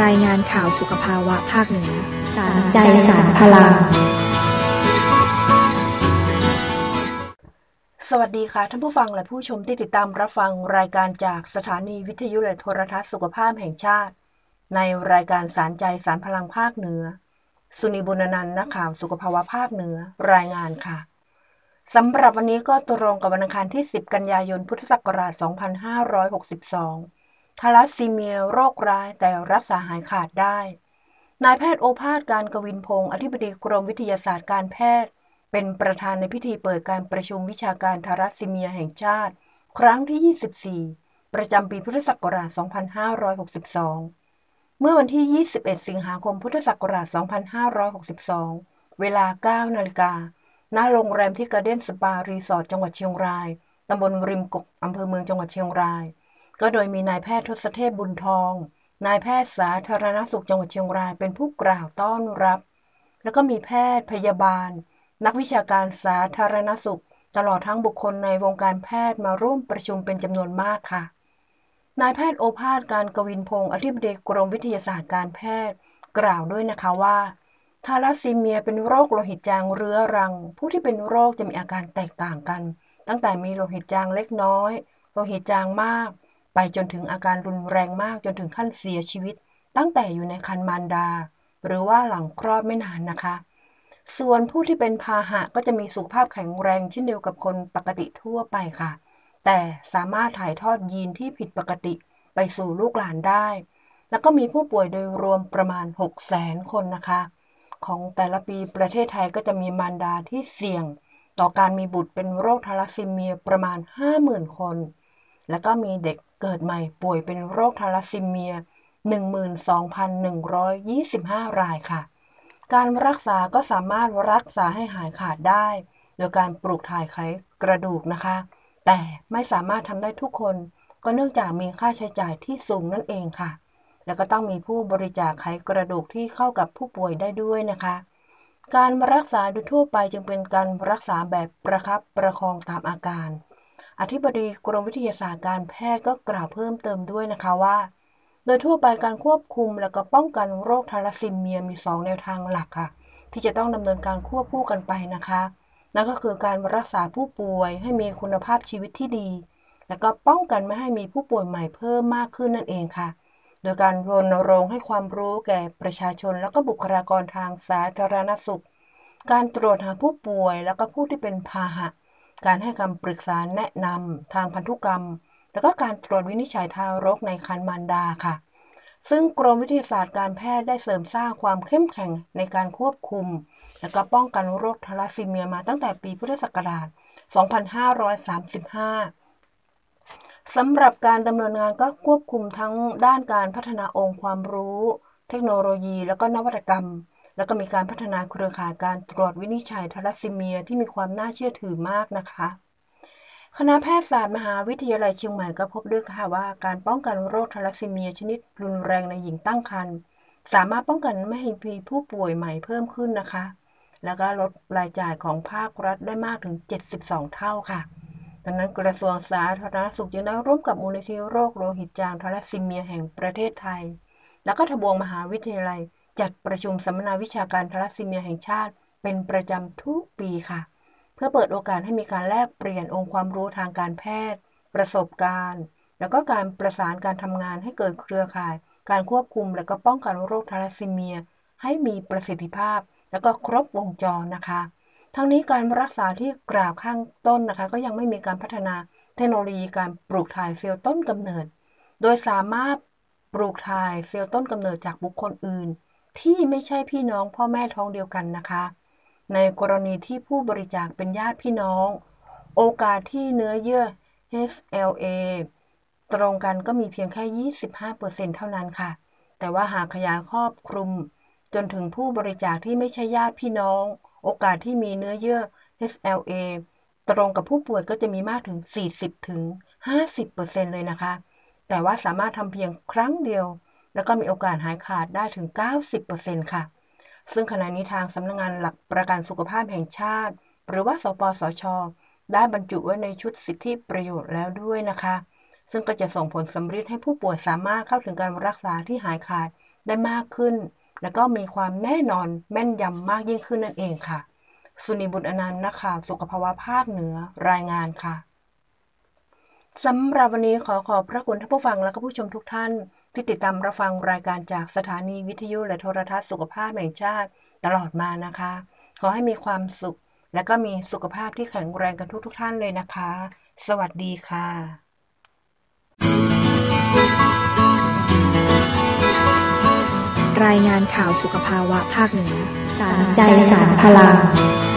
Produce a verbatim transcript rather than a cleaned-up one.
รายงานข่าวสุขภาวะภาคเหนือสารใจสารพลังสวัสดีค่ะท่านผู้ฟังและผู้ชมที่ติดตามรับฟังรายการจากสถานีวิทยุและโทรทัศน์สุขภาพแห่งชาติในรายการสารใจสารพลังภาคเหนือสุนีบุญนันท์นักข่าวสุขภาวะภาคเหนือรายงานค่ะสำหรับวันนี้ก็ตรงกับวันอังคารที่สิบกันยายนพุทธศักราชสองพันห้าร้อยหกสิบสองทาลัสซีเมียโรคร้ายแต่รักษาหายขาดได้นายแพทย์โอภาสการกวินพงศ์อธิบดีกรมวิทยาศาสตร์การแพทย์เป็นประธานในพิธีเปิดการประชุมวิชาการทาลัสซีเมียแห่งชาติครั้งที่ยี่สิบสี่ประจำปีพุทธศักราชสองพันห้าร้อยหกสิบสองเมื่อวันที่ยี่สิบเอ็ดสิงหาคมพุทธศักราชสองพันห้าร้อยหกสิบสองเวลา เก้านาฬิกาณโรงแรมที่การ์เด้นสปารีสอร์ทจังหวัดเชียงรายตำบลริมกกอำเภอเมืองจังหวัดเชียงรายก็โดยมีนายแพทย์ทศเทพบุญทองนายแพทย์สาธารณสุขจังหวัดเชียงรายเป็นผู้กล่าวต้อนรับแล้วก็มีแพทย์พยาบาลนักวิชาการสาธารณสุขตลอดทั้งบุคคลในวงการแพทย์มาร่วมประชุมเป็นจำนวนมากค่ะนายแพทย์โอภาสการกวินพงศ์อธิบดีกรมวิทยาศาสตร์การแพทย์กล่าวด้วยนะคะว่าทาลัสซีเมียเป็นโรคโลหิตจางเรื้อรังผู้ที่เป็นโรคจะมีอาการแตกต่างกันตั้งแต่มีโลหิตจางเล็กน้อยโลหิตจางมากไปจนถึงอาการรุนแรงมากจนถึงขั้นเสียชีวิตตั้งแต่อยู่ในครรภ์มารดาหรือว่าหลังคลอดไม่นานนะคะส่วนผู้ที่เป็นพาหะก็จะมีสุขภาพแข็งแรงเช่นเดียวกับคนปกติทั่วไปค่ะแต่สามารถถ่ายทอดยีนที่ผิดปกติไปสู่ลูกหลานได้แล้วก็มีผู้ป่วยโดยรวมประมาณ หกแสน คนนะคะของแต่ละปีประเทศไทยก็จะมีมารดาที่เสี่ยงต่อการมีบุตรเป็นโรคทาลัสซีเมียประมาณ ห้าหมื่น คนแล้วก็มีเด็กเกิดใหม่ป่วยเป็นโรคทาลัสซีเมีย หนึ่งหมื่นสองพันหนึ่งร้อยยี่สิบห้า รายค่ะการรักษาก็สามารถรักษาให้หายขาดได้โดยการปลูกถ่ายไขกระดูกนะคะแต่ไม่สามารถทำได้ทุกคนก็เนื่องจากมีค่าใช้จ่ายที่สูงนั่นเองค่ะแล้วก็ต้องมีผู้บริจาคไขกระดูกที่เข้ากับผู้ป่วยได้ด้วยนะคะการรักษาโดยทั่วไปจึงเป็นการรักษาแบบประคับประคองตามอาการอธิบดีกรมวิทยาศาสตร์การแพทย์ก็กล่าวเพิ่มเติมด้วยนะคะว่าโดยทั่วไปการควบคุมและก็ป้องกันโรคทาลัสซีเมียมีสองแนวทางหลักค่ะที่จะต้องดำเนินการควบคู่กันไปนะคะนั่นก็คือการรักษาผู้ป่วยให้มีคุณภาพชีวิตที่ดีและก็ป้องกันไม่ให้มีผู้ป่วยใหม่เพิ่มมากขึ้นนั่นเองค่ะโดยการรณรงค์ให้ความรู้แก่ประชาชนและก็บุคลากรทางสาธารณสุขการตรวจหาผู้ป่วยและก็ผู้ที่เป็นพาหะการให้คำปรึกษาแนะนำทางพันธุกรรมแล้วก็การตรวจวินิจฉัยทารกในครรภ์มารดาค่ะซึ่งกรมวิทยาศาสตร์การแพทย์ได้เสริมสร้างความเข้มแข็งในการควบคุมและก็ป้องกันโรคทาลัสซีเมียมาตั้งแต่ปีพุทธศักราช สองพันห้าร้อยสามสิบห้า สำหรับการดำเนินงานก็ควบคุมทั้งด้านการพัฒนาองค์ความรู้เทคโนโลยีแล้วก็นวัตกรรมแล้วก็มีการพัฒนาเครือข่ายการตรวจวินิจฉัยทาลัสซีเมียที่มีความน่าเชื่อถือมากนะคะคณะแพทยศาสตร์มหาวิทยาลัยเชียงใหม่ก็พบด้วยค่ะว่าการป้องกันโรคทาลัสซีเมียชนิดรุนแรงในหญิงตั้งครรภ์สามารถป้องกันไม่ให้มีผู้ป่วยใหม่เพิ่มขึ้นนะคะแล้วก็ลดรายจ่ายของภาครัฐได้มากถึงเจ็ดสิบสองเท่าค่ะดังนั้นกระทรวงสาธารณสุขยังได้ร่วมกับมูลนิธิโรคโลหิตจางทาลัสซีเมียแห่งประเทศไทยแล้วก็ทบวงมหาวิทยาลัยจัดประชุมสัมมนาวิชาการทาลัสซีเมียแห่งชาติเป็นประจำทุกปีค่ะเพื่อเปิดโอกาสให้มีการแลกเปลี่ยนองค์ความรู้ทางการแพทย์ประสบการณ์แล้วก็การประสานการทำงานให้เกิดเครือข่ายการควบคุมและก็ป้องกันโรคทาลัสซีเมียให้มีประสิทธิภาพแล้วก็ครบวงจรนะคะทั้งนี้การรักษาที่กล่าวข้างต้นนะคะก็ยังไม่มีการพัฒนาเทคโนโลยีการปลูกถ่ายเซลล์ต้นกำเนิดโดยสามารถปลูกถ่ายเซลล์ต้นกำเนิดจากบุคคลอื่นที่ไม่ใช่พี่น้องพ่อแม่ท้องเดียวกันนะคะในกรณีที่ผู้บริจาคเป็นญาติพี่น้องโอกาสที่เนื้อเยื่อ เอช แอล เอ ตรงกันก็มีเพียงแค่ ยี่สิบห้าเปอร์เซ็นต์ เท่านั้นค่ะแต่ว่าหากขยายครอบคลุมจนถึงผู้บริจาคที่ไม่ใช่ญาติพี่น้องโอกาสที่มีเนื้อเยื่อ เอช แอล เอ ตรงกับผู้ป่วยก็จะมีมากถึง สี่สิบถึงห้าสิบเปอร์เซ็นต์ เลยนะคะแต่ว่าสามารถทำเพียงครั้งเดียวแล้วก็มีโอกาสหายขาดได้ถึง เก้าสิบเปอร์เซ็นต์ ค่ะซึ่งขณะนี้ทางสำนักงานหลักประกันสุขภาพแห่งชาติหรือว่าสปสช.ได้บรรจุไว้ในชุดสิทธิประโยชน์แล้วด้วยนะคะซึ่งก็จะส่งผลสำเร็จให้ผู้ป่วยสามารถเข้าถึงการรักษาที่หายขาดได้มากขึ้นแล้วก็มีความแน่นอนแม่นยำมากยิ่งขึ้นนั่นเองค่ะสุนีบุญอนันต์นักข่าวสุขภาวะภาคเหนือรายงานค่ะสำหรับวันนี้ขอขอบพระคุณท่านผู้ฟังและก็ผู้ชมทุกท่านที่ติดตามรับฟังรายการจากสถานีวิทยุและโทรทัศน์สุขภาพแห่งชาติตลอดมานะคะขอให้มีความสุขและก็มีสุขภาพที่แข็งแรงกันทุกทุกท่านเลยนะคะสวัสดีค่ะรายงานข่าวสุขภาวะภาคเหนือสารใจสารพลัง